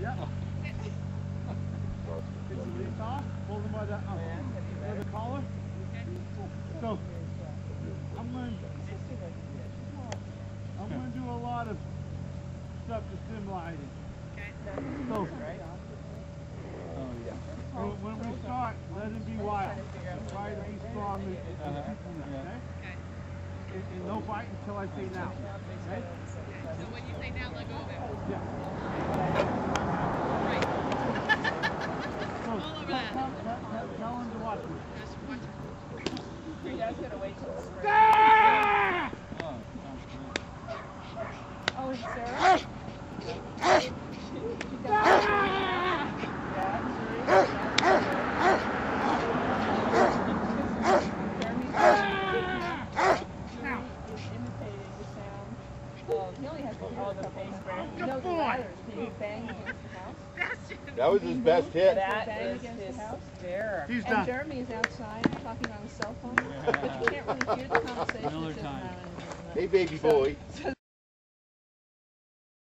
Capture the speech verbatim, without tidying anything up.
Yeah. Get some leaves off, hold them by the, uh, by the collar. So, I'm going I'm going to do a lot of stuff to stimulate it. So, so when we start, let it be wild. Try to be strong and keep them there, okay? And, and no bite until I say now. Okay? So when you say now, let go of it. Yeah. Right. So, All over that. tell, tell, tell, tell him to watch me. Just watch it. You guys gotta wait till the spring. Ah! Oh, is Sarah? He only has all the face burn. No, the ladders. Can you bang against the house? That was his best hit. That bang against the house? There. He's And done. Jeremy is outside talking on his cell phone, but you can't really hear the conversation. It says, Hey, baby boy. "No."